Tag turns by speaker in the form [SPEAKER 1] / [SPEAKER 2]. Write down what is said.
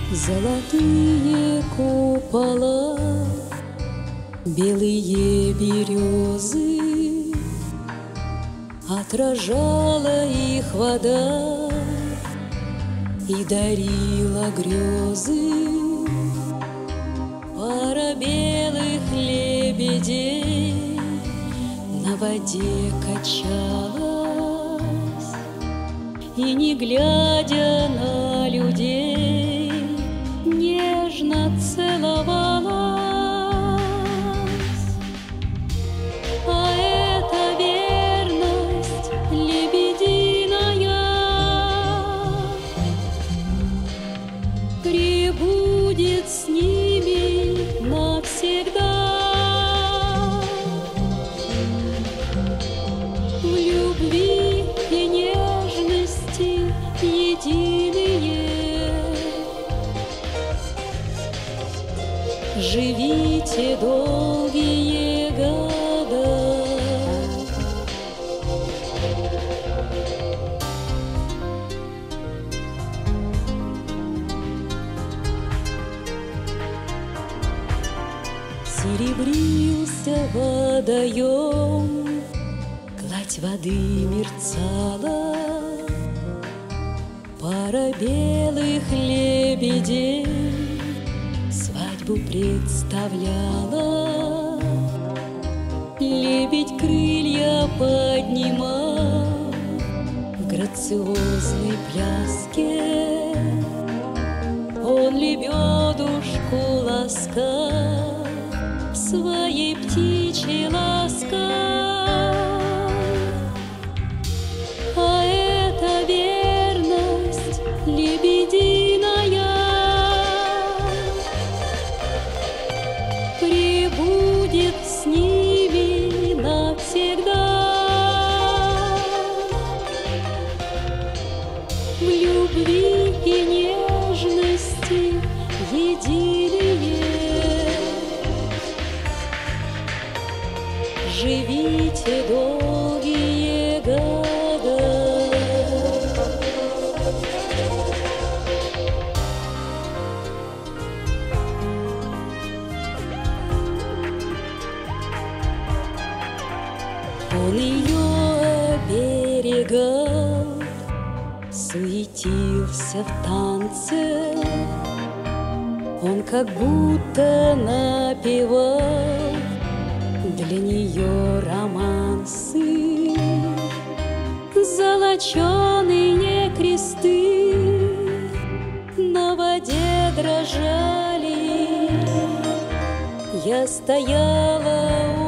[SPEAKER 1] Золотые купола, белые березы, отражала их вода и дарила грезы. Пара белых лебедей на воде качалась, и, не глядя на людей, нежно целовалась. А это верность лебединая пребудет с ними навсегда. В любви и нежности единые живите долгие года. Серебрился водоем, гладь воды мерцала, пара белых лебедей свадьбу представляла. Лебедь крылья поднимал в грациозной пляске, он лебедушку ласкал своей птичьей лаской. А это верность лебединая пребудет с ними навсегда. В любви и нежности единые живите долгие года. Он ее оберегал, суетился в танце, он как будто напевал для нее романсы. Золоченые кресты на воде дрожали, я стояла